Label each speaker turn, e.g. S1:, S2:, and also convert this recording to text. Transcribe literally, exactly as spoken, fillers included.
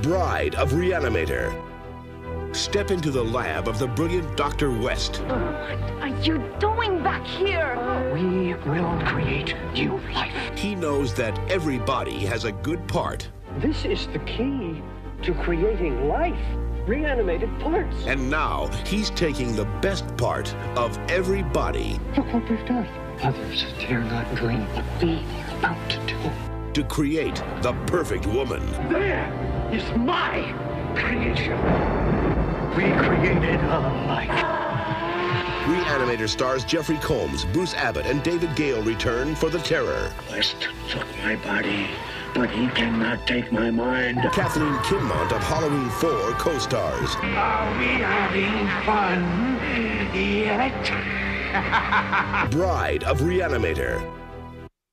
S1: Bride of Reanimator. Step into the lab of the brilliant Doctor West.
S2: What are you doing back here?
S3: We will create new life.
S1: He knows that every body has a good part.
S3: This is the key to creating life. Reanimated parts.
S1: And now he's taking the best part of every body.
S3: Look what we've done. Others dare not dream what we are about to do.
S1: To create the perfect woman.
S3: There is my creation. We created a life.
S1: Reanimator stars Jeffrey Combs, Bruce Abbott, and David Gale return for The Terror.
S4: West took my body, but he cannot take my mind.
S1: Kathleen Kinmont of Halloween four co-stars.
S4: Are we having fun yet?
S1: Bride of Reanimator.